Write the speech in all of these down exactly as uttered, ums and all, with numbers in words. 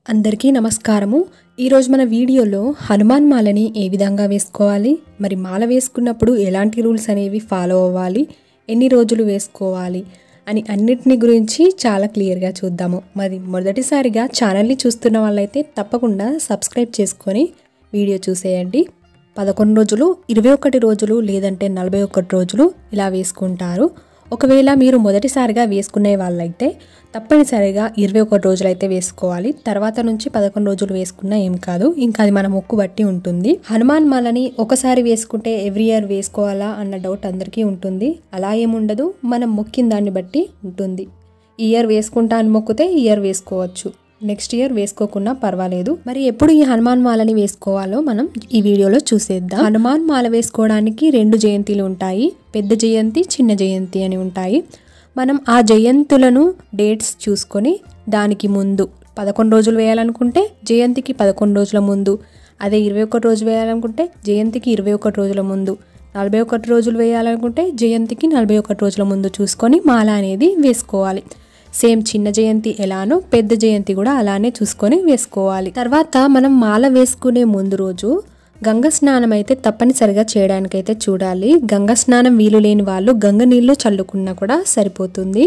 అందరికీ నమస్కారము। ఈ రోజు మన వీడియోలో హనుమాన్ మాలని ఏ విధంగా వేసుకోవాలి, మరి మాల వేసుకున్నప్పుడు ఎలాంటి రూల్స్ అనేవి ఫాలో అవ్వాలి, ఎన్ని రోజులు వేసుకోవాలి అని అన్నిటిని గురించి చాలా క్లియర్ గా చూద్దాము। మరి మొదటిసారిగా ఛానల్ ని చూస్తున్న వాళ్ళైతే తప్పకుండా సబ్స్క్రైబ్ చేసుకొని వీడియో చూసేయండి। పదకొండు రోజులు, ఇరవై ఒకటి రోజులు లేదంటే నలభై ఒకటి రోజులు ఇలా వేసుకుంటారు। ఒకవేళ మీరు మొదటిసారిగా వేసుకునే వాళ్ళైతే తప్పనిసరిగా ఇరవై ఒకటి రోజులు అయితే వేసుకోవాలి। తర్వాత నుంచి పదకొండు రోజులు వేసుకున్నా ఏం కాదు, ఇంకా అది మన మొక్కు బట్టి ఉంటుంది। హనుమాన్ మాలని ఒకసారి వేసుకుంటే ఎవ్రీ ఇయర్ వేసుకోవాలా అన్న డౌట్ అందరికీ ఉంటుంది। అలా ఏముండదు, మనం మొక్కిన దాన్ని బట్టి ఉంటుంది। ఈ ఇయర్ వేసుకుంటా అని మొక్కితే ఈ ఇయర్ వేసుకోవచ్చు, నెక్స్ట్ ఇయర్ వేసుకోకున్నా పర్వాలేదు। మరి ఎప్పుడు ఈ హనుమాన్ మాలని వేసుకోవాలో మనం ఈ వీడియోలో చూసేద్దాం। హనుమాన్ మాల వేసుకోవడానికి రెండు జయంతిలు ఉంటాయి, పెద్ద జయంతి, చిన్న జయంతి అని ఉంటాయి। మనం ఆ జయంతులను డేట్స్ చూసుకొని దానికి ముందు పదకొండు రోజులు వేయాలనుకుంటే జయంతికి పదకొండు రోజుల ముందు, అదే ఇరవై ఒకటి రోజు వేయాలనుకుంటే జయంతికి ఇరవై ఒకటి రోజుల ముందు, నలభై ఒకటి రోజులు వేయాలనుకుంటే జయంతికి నలభై ఒకటి రోజుల ముందు చూసుకొని మాల అనేది వేసుకోవాలి। సేమ్ చిన్న జయంతి ఎలానో పెద్ద జయంతి కూడా అలానే చూసుకొని వేసుకోవాలి। తర్వాత మనం మాల వేసుకునే ముందు రోజు గంగ స్నానం అయితే తప్పనిసరిగా చేయడానికైతే చూడాలి। గంగ స్నానం వీలు లేని వాళ్ళు గంగ నీళ్ళు చల్లుకున్నా కూడా సరిపోతుంది,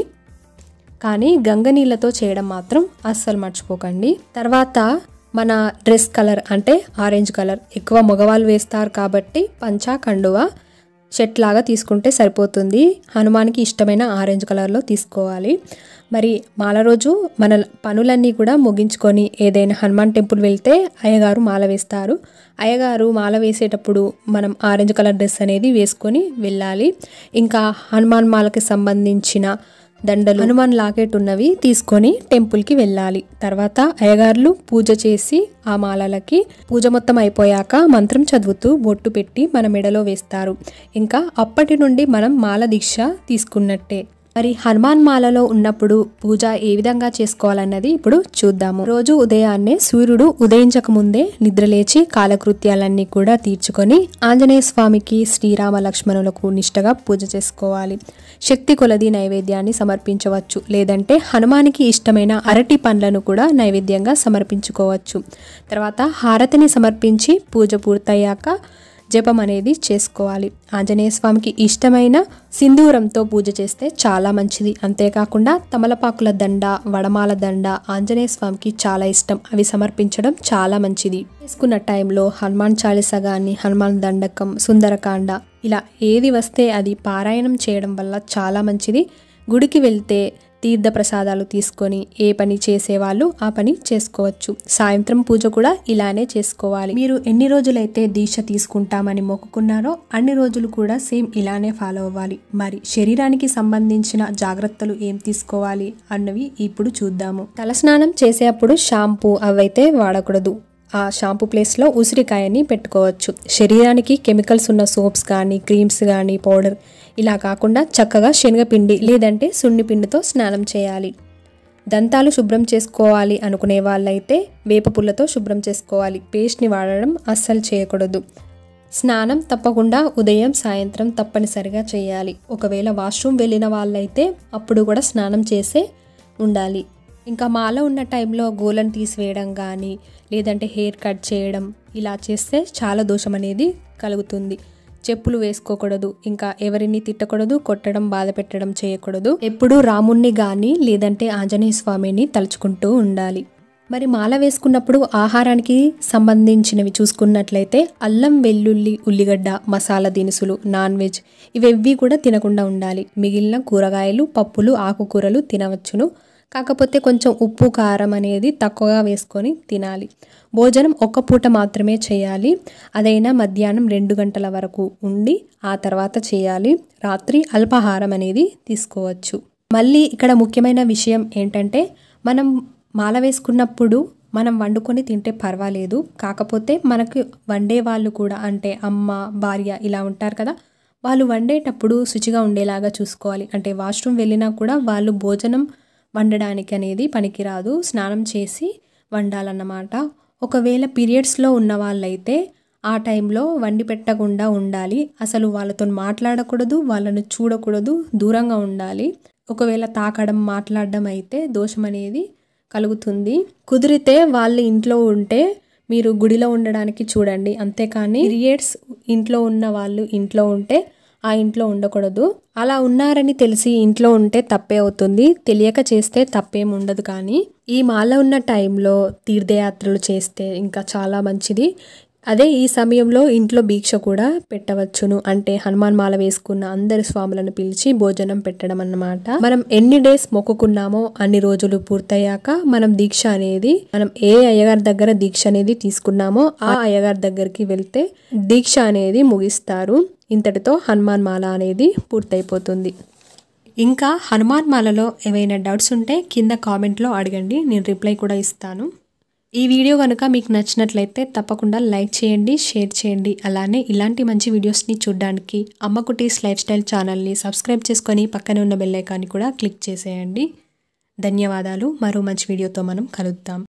కానీ గంగ నీళ్ళతో చేయడం మాత్రం అస్సలు మర్చిపోకండి। తర్వాత మన డ్రెస్ కలర్ అంటే ఆరెంజ్ కలర్ ఎక్కువ మగవాళ్ళు వేస్తారు కాబట్టి పంచా కండువా షర్ట్ లాగా తీసుకుంటే సరిపోతుంది। హనుమాన్కి ఇష్టమైన ఆరెంజ్ కలర్లో తీసుకోవాలి। మరి మాల రోజు మన పనులన్నీ కూడా ముగించుకొని ఏదైనా హనుమాన్ టెంపుల్ వెళ్తే అయ్యగారు మాల వేస్తారు। అయ్యగారు మాల వేసేటప్పుడు మనం ఆరెంజ్ కలర్ డ్రెస్ అనేది వేసుకొని వెళ్ళాలి। ఇంకా హనుమాన్ మాలకి సంబంధించిన దండలు, హనుమాన్ లాకెట్ ఉన్నవి తీసుకొని టెంపుల్కి వెళ్ళాలి। తర్వాత అయ్యగారులు పూజ చేసి ఆ మాలలకి పూజ మొత్తం అయిపోయాక మంత్రం చదువుతూ బొట్టు పెట్టి మన మెడలో వేస్తారు। ఇంకా అప్పటి నుండి మనం మాల దీక్ష తీసుకున్నట్టే। మరి హనుమాన్ మాలలో ఉన్నప్పుడు పూజ ఏ విధంగా చేసుకోవాలన్నది ఇప్పుడు చూద్దాము। రోజు ఉదయాన్నే సూర్యుడు ఉదయించక ముందే నిద్రలేచి కాలకృత్యాలన్నీ కూడా తీర్చుకొని ఆంజనేయ స్వామికి శ్రీరామ లక్ష్మణులకు నిష్టగా పూజ చేసుకోవాలి। శక్తి కొలది నైవేద్యాన్ని సమర్పించవచ్చు, లేదంటే హనుమానికి ఇష్టమైన అరటి పండ్లను కూడా నైవేద్యంగా సమర్పించుకోవచ్చు। తర్వాత హారతిని సమర్పించి పూజ పూర్తయ్యాక జపం అనేది చేసుకోవాలి। ఆంజనేయ స్వామికి ఇష్టమైన సింధూరంతో పూజ చేస్తే చాలా మంచిది। అంతేకాకుండా తమలపాకుల దండ, వడమాల దండ ఆంజనేయ స్వామికి చాలా ఇష్టం, అవి సమర్పించడం చాలా మంచిది। వేసుకున్న టైంలో హనుమాన్ చాలీసా కానీ, హనుమాన్ దండకం, సుందరకాండ ఇలా ఏది వస్తే అది పారాయణం చేయడం వల్ల చాలా మంచిది। గుడికి వెళ్తే తీర్థ ప్రసాదాలు తీసుకొని ఏ పని చేసేవాళ్ళు ఆ పని చేసుకోవచ్చు। సాయంత్రం పూజ కూడా ఇలానే చేసుకోవాలి। మీరు ఎన్ని రోజులైతే దీక్ష తీసుకుంటామని మొక్కుకున్నారో అన్ని రోజులు కూడా సేమ్ ఇలానే ఫాలో అవ్వాలి। మరి శరీరానికి సంబంధించిన జాగ్రత్తలు ఏం తీసుకోవాలి అన్నవి ఇప్పుడు చూద్దాము। తలస్నానం చేసేటప్పుడు షాంపూ అవైతే వాడకూడదు, ఆ షాంపూ ప్లేస్లో ఉసిరికాయని పెట్టుకోవచ్చు। శరీరానికి కెమికల్స్ ఉన్న సోప్స్ కానీ, క్రీమ్స్ కానీ, పౌడర్ ఇలా కాకుండా చక్కగా శనగపిండి లేదంటే సున్ని పిండితో స్నానం చేయాలి। దంతాలు శుభ్రం చేసుకోవాలి అనుకునే వాళ్ళైతే వేప పుల్లతో శుభ్రం చేసుకోవాలి, పేస్ట్ని వాడడం అస్సలు చేయకూడదు। స్నానం తప్పకుండా ఉదయం సాయంత్రం తప్పనిసరిగా చేయాలి। ఒకవేళ వాష్రూమ్ వెళ్ళిన వాళ్ళైతే అప్పుడు కూడా స్నానం చేసే ఉండాలి। ఇంకా మాల ఉన్న టైంలో గోలను తీసివేయడం కానీ లేదంటే హెయిర్ కట్ చేయడం ఇలా చేస్తే చాలా దోషం అనేది కలుగుతుంది। చెప్పులు వేసుకోకూడదు, ఇంకా ఎవరిని తిట్టకూడదు, కొట్టడం, బాధ పెట్టడం చేయకూడదు। ఎప్పుడు రాముణ్ణి కానీ లేదంటే ఆంజనేయ స్వామిని తలుచుకుంటూ ఉండాలి। మరి మాల వేసుకున్నప్పుడు ఆహారానికి సంబంధించినవి చూసుకున్నట్లయితే అల్లం, వెల్లుల్లి, ఉల్లిగడ్డ, మసాలా దినుసులు, నాన్ వెజ్ ఇవేవి కూడా తినకుండా ఉండాలి। మిగిలిన కూరగాయలు, పప్పులు, ఆకుకూరలు తినవచ్చును, కాకపోతే కొంచెం ఉప్పు కారం అనేది తక్కువగా వేసుకొని తినాలి। భోజనం ఒక్క పూట మాత్రమే చేయాలి, అదైనా మధ్యాహ్నం రెండు గంటల వరకు ఉండి ఆ తర్వాత చేయాలి। రాత్రి అల్పాహారం అనేది తీసుకోవచ్చు। మళ్ళీ ఇక్కడ ముఖ్యమైన విషయం ఏంటంటే మనం మాల వేసుకున్నప్పుడు మనం వండుకొని తింటే పర్వాలేదు, కాకపోతే మనకు వండే వాళ్ళు కూడా అంటే అమ్మ, భార్య ఇలా ఉంటారు కదా, వాళ్ళు వండేటప్పుడు శుచిగా ఉండేలాగా చూసుకోవాలి। అంటే వాష్రూమ్ వెళ్ళినా కూడా వాళ్ళు భోజనం వండడానికి అనేది పనికిరాదు, స్నానం చేసి వండాలన్నమాట। ఒకవేళ పీరియడ్స్లో ఉన్న వాళ్ళైతే ఆ టైంలో వండి పెట్టకుండా ఉండాలి, అసలు వాళ్ళతో మాట్లాడకూడదు, వాళ్ళను చూడకూడదు, దూరంగా ఉండాలి। ఒకవేళ తాకడం, మాట్లాడడం అయితే దోషం అనేది కలుగుతుంది. కుదిరితే వాళ్ళ ఇంట్లో ఉంటే మీరు గుడిలో ఉండడానికి చూడండి, అంతేకాని పీరియడ్స్ ఇంట్లో ఉన్న వాళ్ళు ఇంట్లో ఉంటే ఆ ఇంట్లో ఉండకూడదు. అలా ఉన్నారని తెలిసి ఇంట్లో ఉంటే తప్పే అవుతుంది, తెలియక చేస్తే తప్పేం ఉండదు. కానీ ఈ మాల ఉన్న టైంలో తీర్థయాత్రలు చేస్తే ఇంకా చాలా మంచిది. అదే ఈ సమయంలో ఇంట్లో భిక్ష కూడా పెట్టవచ్చును. అంటే హనుమాన్ మాల వేసుకున్న అందరి స్వాములను పిలిచి భోజనం పెట్టడం అన్నమాట. మనం ఎన్ని డేస్ మొక్కుకున్నామో అన్ని రోజులు పూర్తయ్యాక మనం దీక్ష అనేది, మనం ఏ అయ్యగారి దగ్గర దీక్ష అనేది తీసుకున్నామో ఆ అయ్యగారి దగ్గరికి వెళ్తే దీక్ష అనేది ముగిస్తారు. ఇంతటితో హనుమాన్ మాల అనేది పూర్తయిపోతుంది. ఇంకా హనుమాన్ మాలలో ఏవైనా డౌట్స్ ఉంటే కింద కామెంట్లో అడగండి, నేను రిప్లై కూడా ఇస్తాను. ఈ వీడియో కనుక మీకు నచ్చినట్లయితే తప్పకుండా లైక్ చేయండి, షేర్ చేయండి. అలానే ఇలాంటి మంచి వీడియోస్ని చూడడానికి అమ్మ కుటీస్ లైఫ్ స్టైల్ ఛానల్ని సబ్స్క్రైబ్ చేసుకొని పక్కనే ఉన్న బెల్ ఐకాన్ని కూడా క్లిక్ చేసేయండి. ధన్యవాదాలు. మరో మంచి వీడియోతో మనం కలుద్దాం.